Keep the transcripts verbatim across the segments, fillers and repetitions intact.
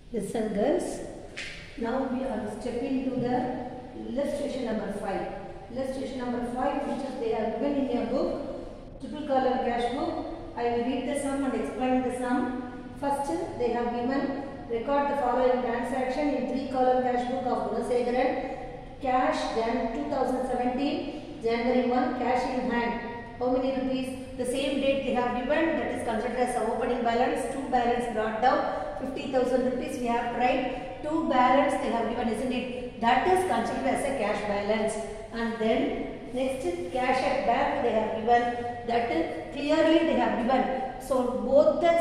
Listen girls, now we are stepping to the illustration number five. Illustration number five, which is they are given in your book, triple column cash book. I will read the sum and explain the sum. First, they have given record the following transaction in three column cash book of Gunasegaran. Cash Jan two thousand seventeen, January first, cash in hand. How many rupees? The same date they have given, that is considered as the opening balance. Two balance brought down, fifty thousand rupees we have to write. Two balance they have given, isn't it? That is considered as a cash balance. And then next is cash at bank they have given, that is clearly they have given. So both the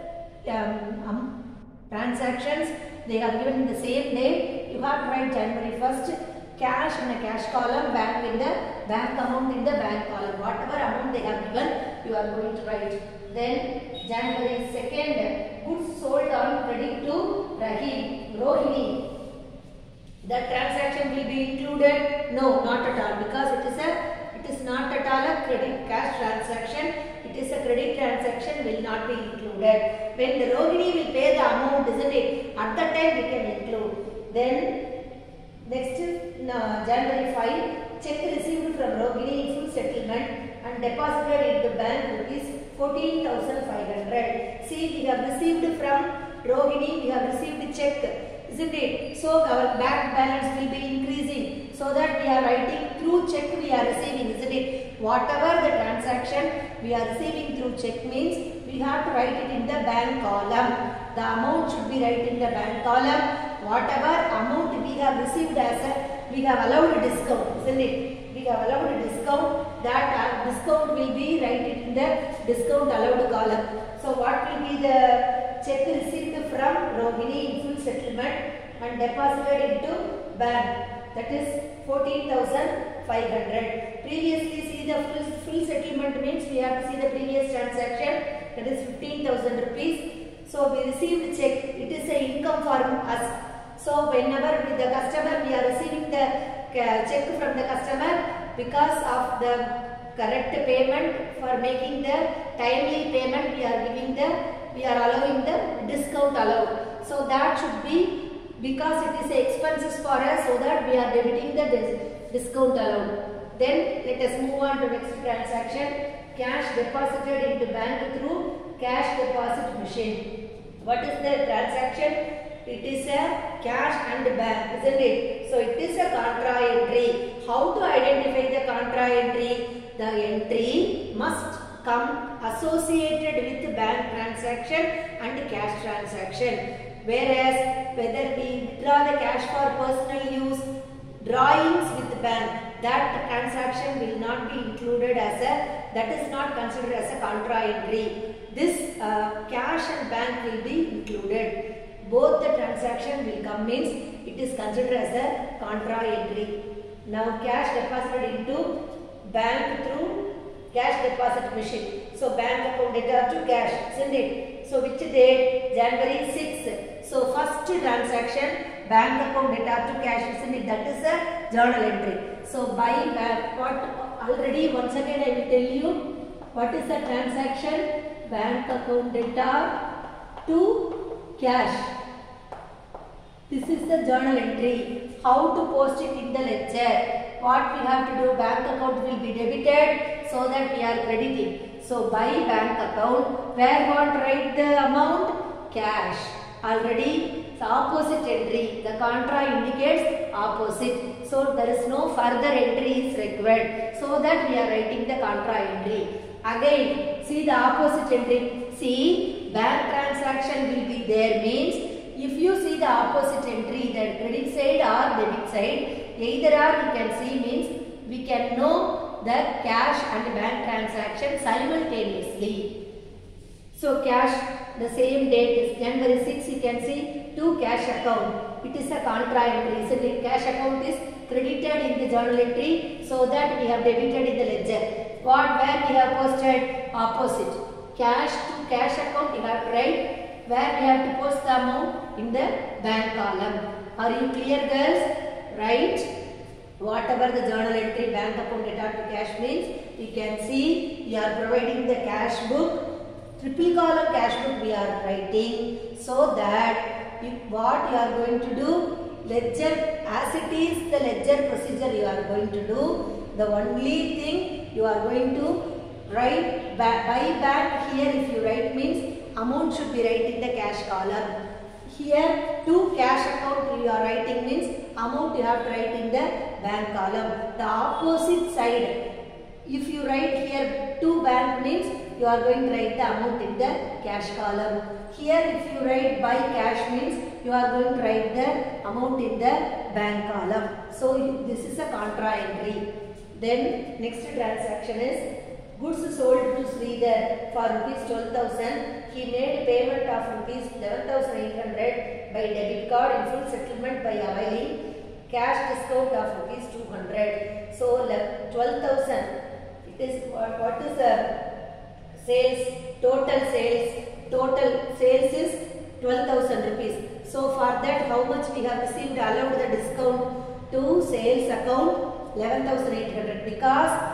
um, um, transactions they have given in the same day. You have to write January first. Cash in the cash column, bank in the bank amount in the bank column. Whatever amount they have given, you are going to write. Then January second, goods sold on credit to Rahim, Rohini. The transaction will be included? No, not at all, because it is a it is not at all a credit cash transaction. It is a credit transaction, will not be included. When the Rohini will pay the amount, isn't it? At that time we can include. Then next is uh, January fifth, check received from Rohini in full settlement and deposited in the bank rupees fourteen thousand five hundred. See, we have received from Rohini, we have received check, isn't it? So our bank balance will be increasing. So that we are writing through check we are receiving, isn't it? Whatever the transaction we are receiving through check means we have to write it in the bank column. The amount should be right in the bank column. Whatever amount we have received as a, we have allowed a discount, isn't it? We have allowed a discount, that uh, discount will be right in the discount allowed column. So what will be the check received from Rohini in full settlement and deposited into bank, that is fourteen thousand five hundred. Previously see the full, full settlement means we have to see the previous transaction, that is fifteen thousand rupees. So we received check, it is a income for us. So whenever with the customer we are receiving the check from the customer, because of the correct payment, for making the timely payment we are giving the, we are allowing the discount allowed. So that should be, because it is expenses for us, so that we are debiting the dis discount allowed. Then let us move on to next transaction. Cash deposited into bank through cash deposit machine. What is the transaction? It is a cash and bank, isn't it? So it is a contra entry. How to identify the contra entry? The entry must come associated with bank transaction and cash transaction. Whereas whether we withdraw the cash for personal use, drawings with the bank, that transaction will not be included as a, that is not considered as a contra entry. This uh, cash and bank will be included. Both the transaction will come means it is considered as a contra entry. Now cash deposited into bank through cash deposit machine. So bank account data to cash, isn't it? So which date? January sixth. So first transaction, bank account data to cash, isn't it? That is a journal entry. So by bank, what already once again I will tell you what is the transaction? Bank account data to cash. This is the journal entry. How to post it in the ledger? What we have to do? Bank account will be debited, so that we are crediting. So by bank account, where want to write the amount? Cash. Already the opposite entry. The contra indicates opposite. So there is no further entry is required. So that we are writing the contra entry. Again, see the opposite entry. See, bank transaction will be there means, if you see the opposite entry, the credit side or debit side, either or you can see means we can know the cash and bank transaction simultaneously. So cash, the same date is January sixth, you can see to cash account. It is a contra entry, isn't it? Cash account is credited in the journal entry, so that we have debited in the ledger. What, where we have posted? Opposite. Cash to cash account you have to write, where we have to post the amount in the bank column. Are you clear girls? Right? Whatever the journal entry, bank account data to cash means, you can see we are providing the cash book, triple column cash book we are writing, so that you, what you are going to do? Ledger, as it is the ledger procedure you are going to do. The only thing you are going to write by bank here, if you write means amount should be right in the cash column. Here to cash account you are writing means amount you have to write in the bank column. The opposite side, if you write here to bank means you are going to write the amount in the cash column. Here if you write by cash means you are going to write the amount in the bank column. So this is a contra entry. Then next transaction is goods sold to Sridhar for rupees twelve thousand. He made payment of rupees eleven thousand eight hundred by debit card in full settlement by availing cash discount of rupees two hundred. So twelve thousand. It is what, what is the sales? Total sales. Total sales is twelve thousand rupees. So for that, how much we have received allowed the discount to sales account eleven thousand eight hundred, because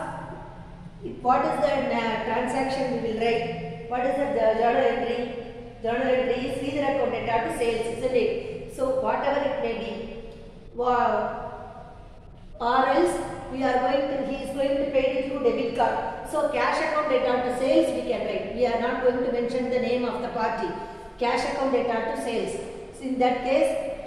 what is the uh, transaction we will write? What is the journal entry? Journal entry is Sridhar account data to sales, isn't it? So whatever it may be, wow. Or else we are going to, he is going to pay it through debit card. So cash account data to sales we can write. We are not going to mention the name of the party. Cash account data to sales. So in that case,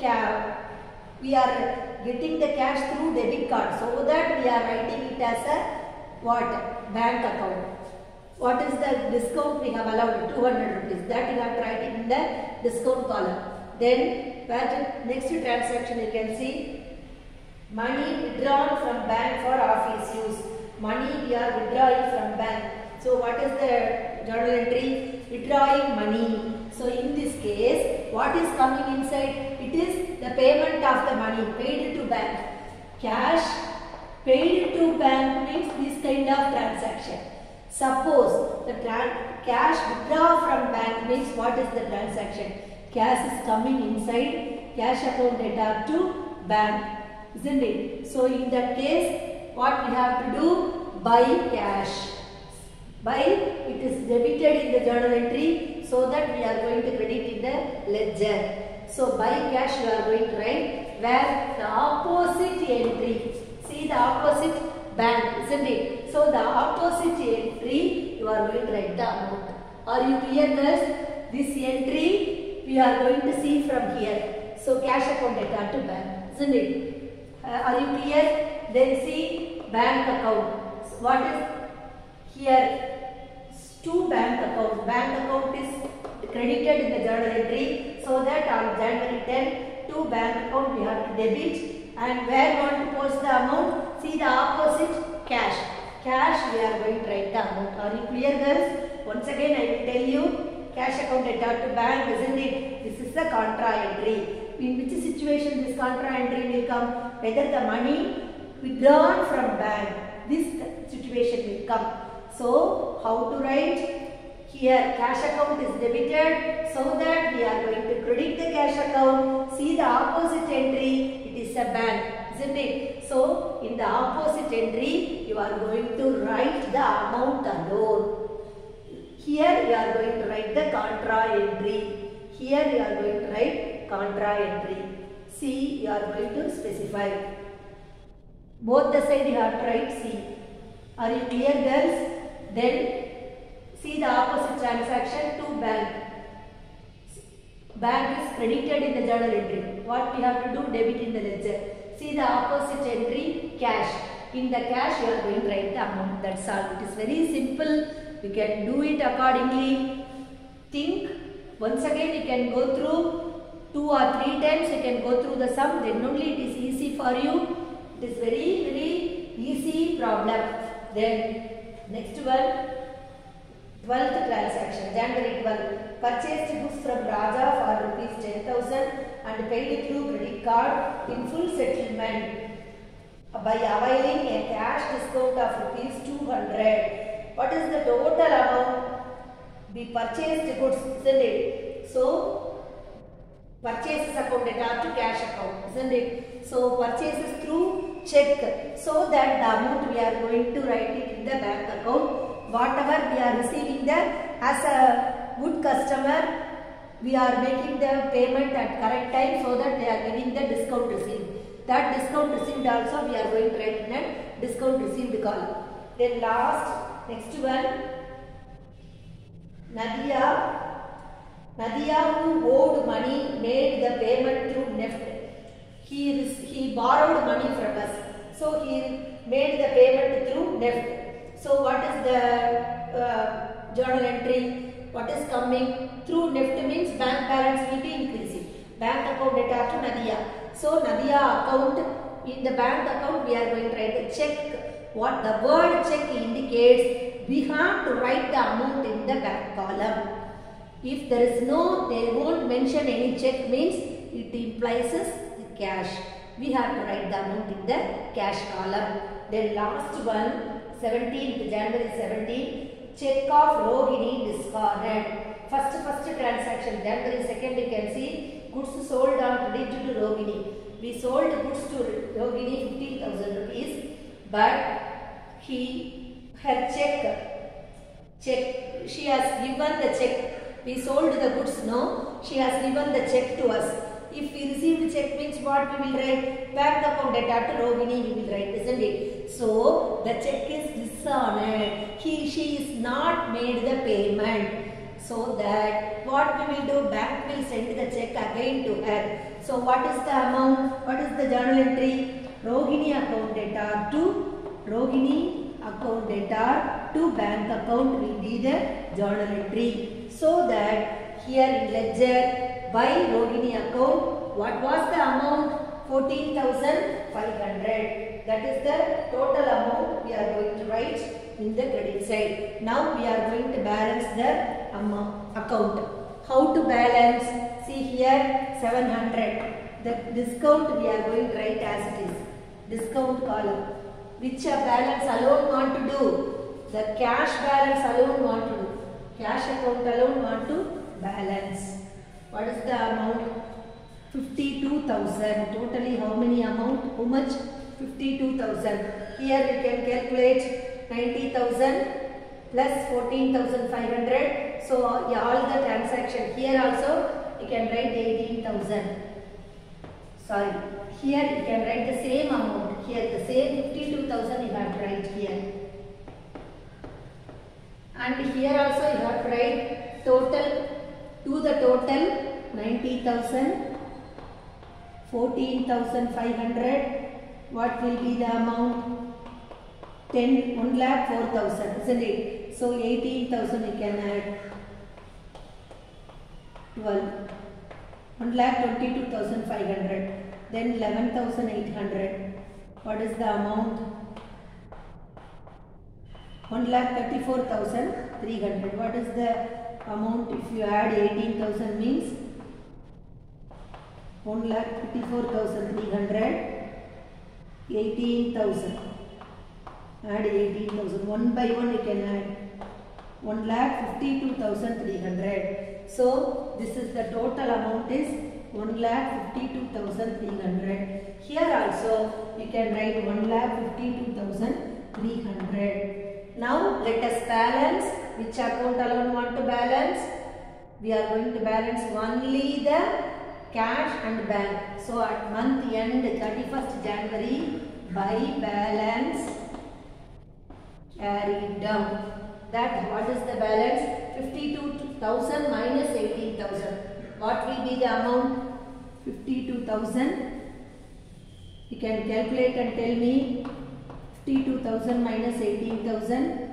we are getting the cash through debit card. So that we are writing it as a what? Bank account. What is the discount we have allowed? two hundred rupees. That you have to write it in the discount column. Then where next transaction you can see money withdrawn from bank for office use. Money we are withdrawing from bank. So what is the journal entry? Withdrawing money. So in this case, what is coming inside? It is the payment of the money paid to bank. Cash paid to bank means this kind of transaction. Suppose the cash withdraw from bank means what is the transaction? Cash is coming inside cash account data to bank, isn't it? So in that case, what we have to do? Buy cash. Buy, it is debited in the journal entry, so that we are going to credit in the ledger. So buy cash you are going to write, where the opposite entry. See the opposite bank, isn't it? So the opposite entry you are going to write the amount. Are you clear, girls? This entry we are going to see from here. So cash account data to bank, isn't it? Uh, are you clear? Then see bank account. So what is here? To bank account. Bank account is credited in the journal entry, so that on January tenth to bank account we have to debit. And where we want to post the amount? See the opposite, cash. Cash we are going to write the amount. Are you clear, girls? Once again I will tell you, cash account data to bank, isn't it? This is the contra entry. In which situation this contra entry will come? Whether the money withdrawn from bank, this situation will come. So how to write? Here cash account is debited, so that we are going to credit the cash account. See the opposite entry, it is a bank, isn't it? So in the opposite entry you are going to write the amount alone. Here you are going to write the contra entry. Here you are going to write contra entry. C you are going to specify. Both the side you have to write C. Are you clear, girls? Then see the opposite transaction to bank. Bank is credited in the journal entry. What we have to do? Debit in the ledger. See the opposite entry, cash. In the cash you are going to write the amount. That's all. It is very simple. You can do it accordingly. Think. Once again you can go through two or three times. You can go through the sum. Then only it is easy for you. It is very very easy problem. Then next one, twelfth transaction, January twelfth. Purchased goods from Raja for rupees ten thousand and paid through credit card in full settlement by availing a cash discount of rupees two hundred. What is the total amount? The purchased goods, isn't it? So purchases account data to cash account, isn't it? So purchases through check, so that the amount we are going to write it in the bank account. Whatever we are receiving there as a good customer, we are making the payment at correct time so that they are giving the discount received. That discount received also we are going to write in a discount received column. Then last, next one, Nadia. Nadia, who owed money, made the payment through N E F T. He, he borrowed money from us. So he made the payment through N E F T. So what is the uh, journal entry? What is coming? Through N E F T means bank balance will be increasing. Bank account data to Nadia. So Nadia account, in the bank account we are going to write a check. What the word check indicates, we have to write the amount in the bank column. If there is no, they won't mention any check means it implies cash. We have to write the amount in the cash column. Then last one, seventeenth, January seventeenth, check of Rohini discarded. First, first transaction, January second, you can see goods sold on credit to Rohini. We sold goods to Rohini fifteen thousand rupees, but he, her check, check, she has given the check. We sold the goods, no, she has given the check to us. If we receive the check means what we will write? Bank account data to Rohini we will write, isn't it? So, the check is dishonored. He, she is not made the payment. So that what we will do, bank will send the check again to her. So, what is the amount? What is the journal entry? Rohini account data to Rohini account data to bank account will be the journal entry. So that here in ledger by Rohini account, what was the amount? fourteen thousand five hundred. That is the total amount we are going to write in the credit side. Now we are going to balance the amount account. How to balance? See here seven hundred. The discount we are going to write as it is. Discount column. Which balance alone want to do? The cash balance alone want to do. Cash account alone want to balance. What is the amount? fifty-two thousand. Totally how many amount? How much? fifty-two thousand. Here we can calculate ninety thousand plus fourteen thousand five hundred. So yeah, all the transaction. Here also you can write eighteen thousand. Sorry. Here you can write the same amount. Here the same fifty-two thousand you have to write here. And here also you have to write total, to the total ninety thousand, fourteen thousand five hundred. What will be the amount? ten, one lakh four thousand, isn't it? So eighteen thousand you can add. twelve. one lakh twenty-two thousand five hundred. Then eleven thousand eight hundred. What is the amount? one lakh thirty-four thousand three hundred. What is the amount if you add eighteen thousand means? one lakh thirty-four thousand three hundred. eighteen thousand. Add eighteen thousand. One by one you can add. one lakh fifty-two thousand three hundred. So, this is the total amount is one lakh fifty-two thousand three hundred. Here also you can write one lakh fifty-two thousand three hundred. Now let us balance. Which account alone want to balance? We are going to balance only the cash and bank. So at month end thirty-first January, by balance carried down. That what is the balance? fifty-two thousand minus eighteen thousand. What will be the amount? fifty-two thousand. You can calculate and tell me. fifty-two thousand minus eighteen thousand.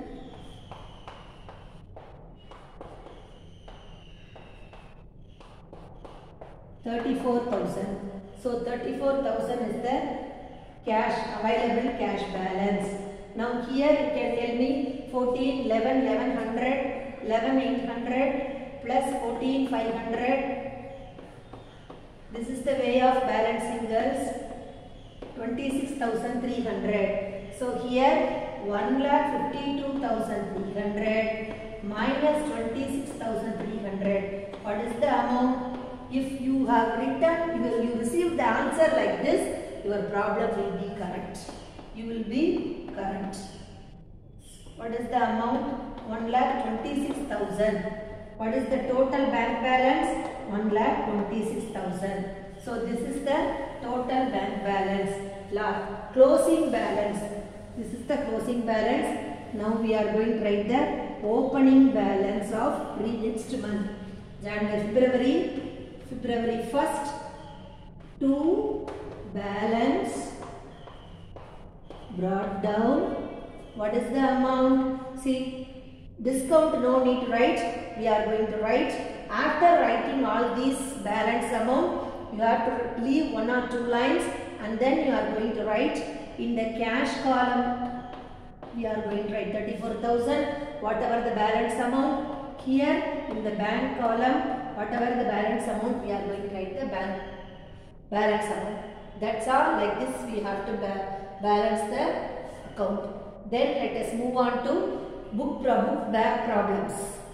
thirty-four thousand. So thirty-four thousand is the cash, available cash balance. Now here you can tell me fourteen, eleven, eleven hundred, eleven eight hundred plus fourteen five hundred. This is the way of balancing, girls. twenty-six thousand three hundred. So here one lakh fifty-two thousand three hundred minus twenty-six thousand three hundred. What is the amount? If you have written, you, you receive the answer like this, your problem will be correct. You will be correct. What is the amount? one lakh twenty-six thousand. What is the total bank balance? one lakh twenty-six thousand. So this is the total bank balance. Last closing balance. This is the closing balance. Now we are going to write the opening balance of next month. January, February, February first to balance brought down. What is the amount? See, discount no need to write. We are going to write. After writing all these balance amount, you have to leave one or two lines and then you are going to write in the cash column. We are going to write thirty-four thousand, whatever the balance amount. Here in the bank column, whatever the balance amount, we are going to write the bank balance amount. That's all. Like this we have to ba balance the account. Then let us move on to book, pro book back problems.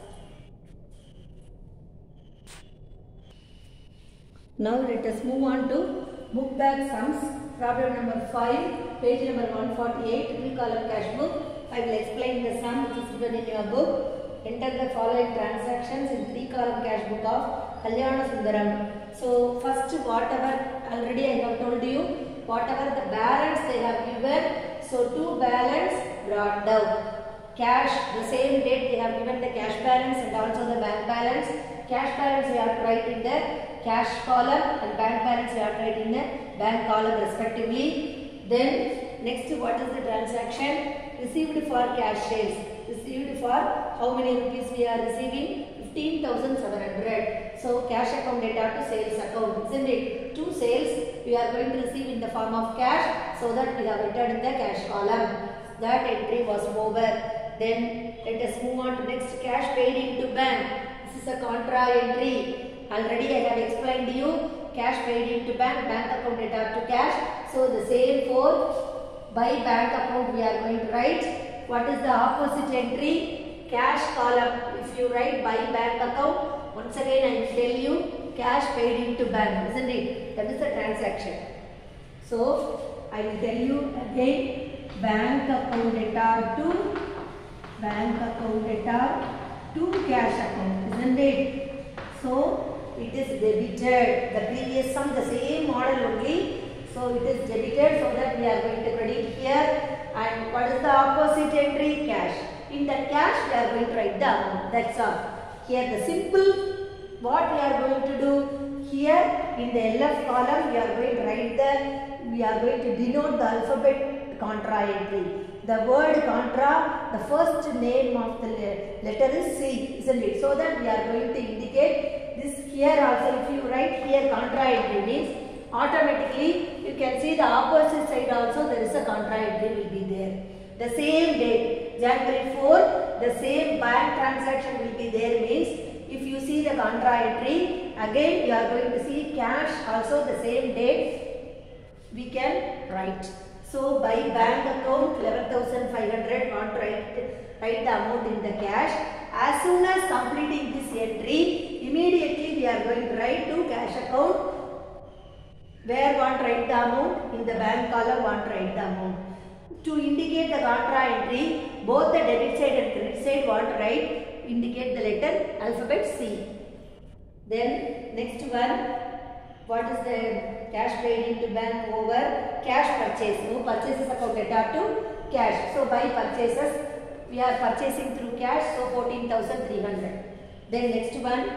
Now let us move on to book back sums. Problem number five, page number one forty-eight, three column cash book. I will explain the sum which is written in your book. Enter the following transactions in three column cash book of Kalyana Sundaram. So first, whatever already I have told you, whatever the balance they have given, so to balance brought down. Cash, the same date they have given the cash balance and also the bank balance. Cash balance we have to write in the cash column and bank balance we have to write in the bank column respectively. Then next, what is the transaction? Received for cash sales. Received for how many rupees we are receiving? fifteen thousand seven hundred. So cash account data to sales account, isn't it? Two sales we are going to receive in the form of cash, so that we have entered in the cash column. That entry was over. Then let us move on to next, cash paid into bank. This is a contra entry. Already I have explained to you, cash paid into bank, bank account data to cash. So the same for by bank account we are going to write. What is the opposite entry? Cash column. If you write by bank account, once again I will tell you, cash paid into bank, isn't it? That is the transaction. So I will tell you again, bank account data to bank account data to cash account, isn't it? So it is debited. The previous sum, the same model only. So it is debited, so that we are going to credit here. And what is the opposite entry? Cash. In the cash we are going to write the amount. That's all. Here the simple, what we are going to do here in the L F column, we are going to write the, we are going to denote the alphabet contra entry. The word contra, the first name of the letter is C, isn't it? So that we are going to indicate this here also. If you write here contra entry means automatically you can see the opposite side also there is a contra entry will be there. The same date, January fourth, the same bank transaction will be there means if you see the contra entry, again you are going to see cash also the same date we can write. So by bank account eleven thousand five hundred, want to write, write the amount in the cash. As soon as completing this entry, immediately we are going to write to cash account. Where want to write the amount? In the bank column want to write the amount. To indicate the contra entry, both the debit side and credit side want to write, indicate the letter alphabet C. Then next one, what is the cash paid into bank over cash purchase? No purchases account data to cash. So by purchases, we are purchasing through cash, so fourteen thousand three hundred. Then next one,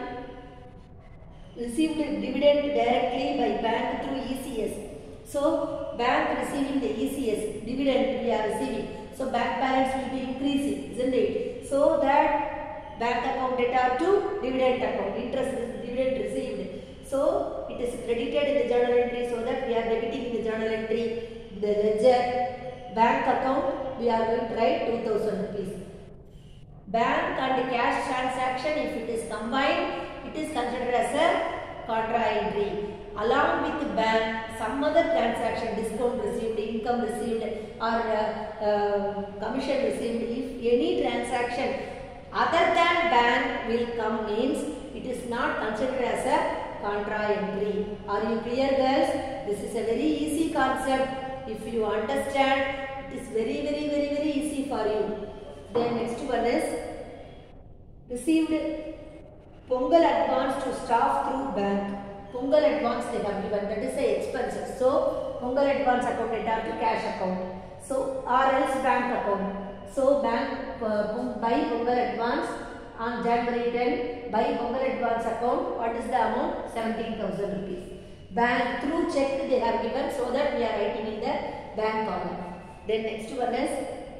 received dividend directly by bank through E C S. So bank receiving the E C S, dividend we are receiving. So bank balance will be increasing, isn't it? So that bank account data to dividend account, interest dividend received. So it is credited in the journal entry, so that we are debiting in the journal entry. The ledger bank account we are going to write two thousand rupees. Bank and cash transaction, if it is combined, it is considered as a contra entry. Along with bank, some other transaction, discount received, income received, or uh, uh, commission received, if any transaction other than bank will come means it is not considered as a contra entry. Are you clear, girls? This is a very easy concept. If you understand, it is very very very very easy for you. Then next one is received Pongal advance to staff through bank. Pongal advance they have given, that is the expenses. So Pongal advance account data to cash account. So or else bank account. So bank uh, by Pongal advance on January tenth by Pongal advance account. What is the amount? seventeen thousand rupees. Bank through check they have given, so that we are writing in the bank column. Then next one is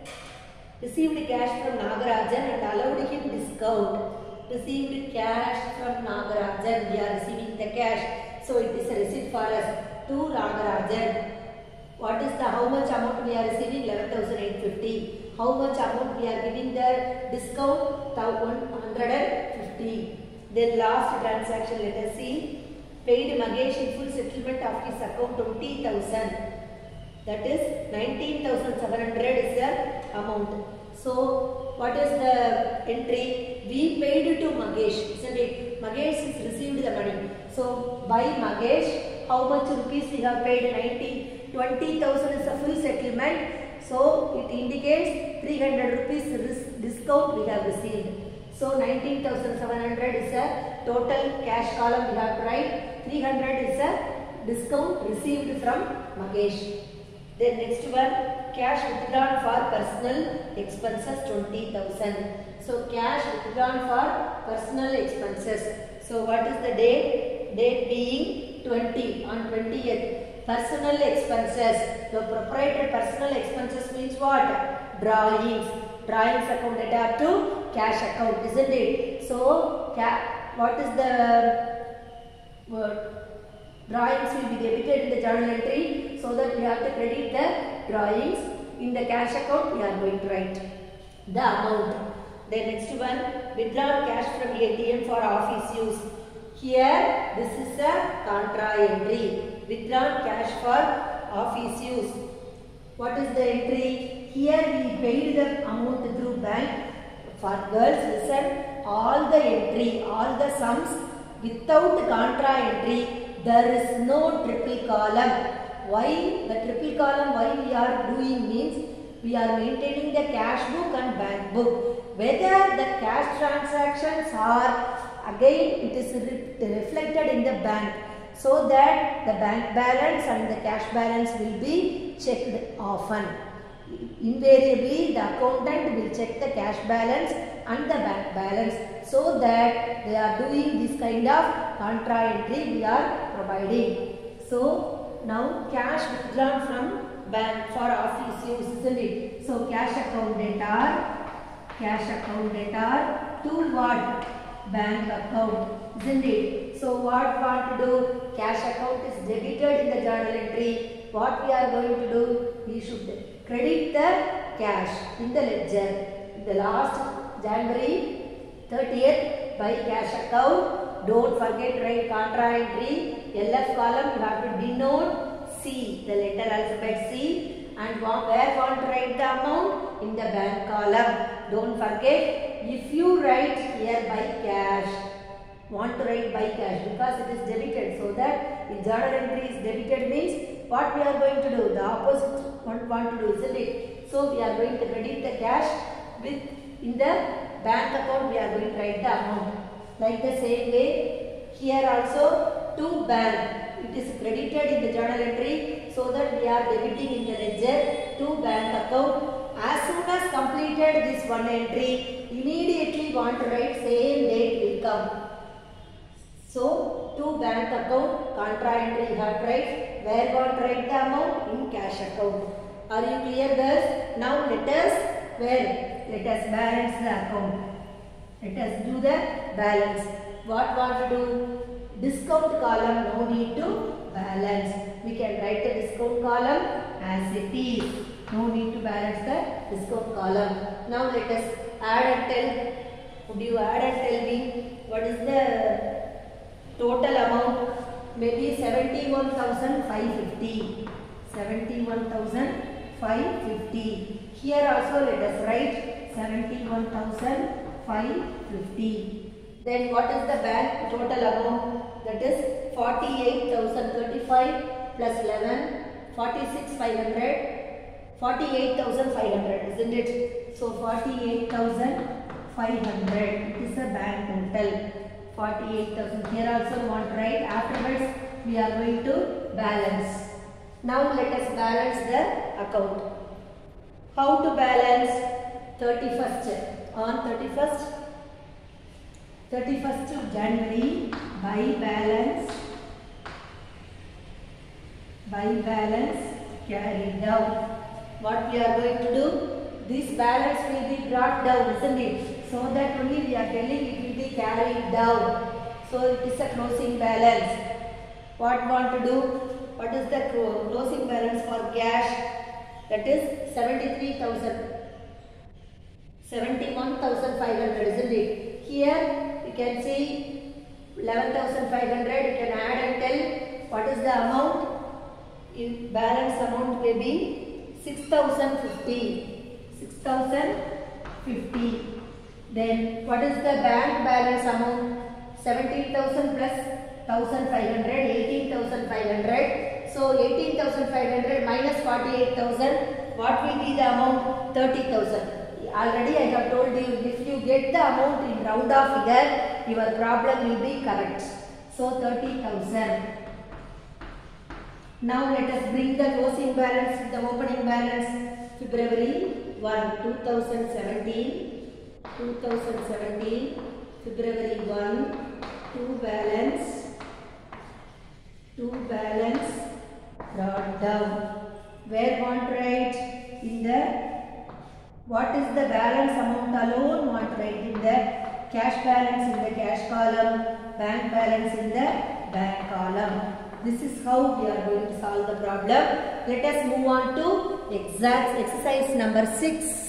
received cash from Nagarajan and allowed him discount. Received cash from Nagarajan. We are receiving the cash. So it is a receipt for us to Nagarajan. What is the how much amount we are receiving? eleven thousand eight hundred fifty. How much amount we are giving the discount? one hundred fifty. Then last transaction, let us see. Paid Magesh in full settlement of his account twenty thousand. That is nineteen thousand seven hundred is the amount. So what is the entry? We paid to Magesh, isn't it? Magesh has received the money. So by Magesh, how much rupees we have paid? ninety, twenty thousand is a full settlement. So it indicates three hundred rupees discount we have received. So nineteen thousand seven hundred is a total cash column we have to write. three hundred is a discount received from Magesh. Then next one, cash withdrawn for personal expenses twenty thousand. So cash withdrawn for personal expenses. So what is the date? Date being twenty on twentieth. Personal expenses. The proprietor personal expenses means what? Drawings. Drawings account data to cash account, isn't it? So what is the word? Drawings will be debited in the journal entry, so that we have to credit the drawings. In the cash account we are going to write the amount. The next one, withdrawn cash from A T M for office use. Here this is a contra entry. Withdrawn cash for office use. What is the entry? Here we paid the amount through bank. For girls, listen, all the entry, all the sums without contra entry, there is no triple column. Why the triple column? Why we are doing means we are maintaining the cash book and bank book. Whether the cash transactions are, again it is re reflected in the bank, so that the bank balance and the cash balance will be checked often. Invariably the accountant will check the cash balance and the bank balance, so that they are doing this kind of contra entry we are providing. So now cash withdrawn from bank for office use, isn't it? So cash account data, cash account data to what? Bank account, isn't it? So what want to do? Cash account is debited in the journal entry. What we are going to do? We should credit the cash in the ledger. In the last January thirtieth by cash account, don't forget write contra entry. L F column you have to denote C, the letter alphabet C, and where want to write the amount? In the bank column. Don't forget, if you write here by cash, want to write by cash because it is debited, so that if journal entry is debited means what we are going to do? The opposite what want to do, isn't it? So we are going to credit the cash with in the bank account we are going to write the amount. Like the same way, here also to bank. It is credited in the journal entry, so that we are debiting in the ledger to bank account. As soon as completed this one entry, immediately want to write same date will come. So to bank account, contra entry you have to write. Where want to write the amount? In cash account. Are you clear, girls? Now let us where? Let us balance the account. Let us do the balance. What want to do? Discount column, no need to balance. We can write the discount column as it is. No need to balance the discount column. Now let us add and tell. Would you add and tell me what is the total amount? Maybe seventy-one thousand five hundred fifty. seventy-one thousand five hundred fifty. Here also let us write seventy-one thousand five hundred fifty. Then what is the bank total amount? That is forty-eight thousand thirty-five plus eleven, forty-six thousand five hundred, forty-eight thousand five hundred, isn't it? So forty-eight thousand five hundred, it is a bank total. forty-eight thousand. Here also want write. Afterwards we are going to balance. Now let us balance the account. How to balance? thirty-first. On thirty-first, thirty-first of January, by balance, by balance carried down. What we are going to do? This balance will be brought down, isn't it? So that only we are telling it will be carried down. So it is a closing balance. What want to do? What is the closing balance for cash? That is seventy-three thousand. seventy-one thousand five hundred, isn't it? Here you can see eleven thousand five hundred. You can add and tell what is the amount. In balance amount may be six thousand fifty. six thousand fifty. Then what is the bank balance amount? seventeen thousand plus one thousand five hundred, eighteen thousand five hundred. So eighteen thousand five hundred minus forty-eight thousand. What will be the amount? thirty thousand. Already I have told you, if you get the amount in round off figure, your problem will be correct. So thirty thousand. Now let us bring the closing balance with the opening balance. February first, two thousand seventeen. two thousand seventeen. February first. two balance. two balance brought down. Where want write? In the what is the balance amount alone want write in the cash balance in the cash column, bank balance in the bank column. This is how we are going to solve the problem. Let us move on to exact exercise number six.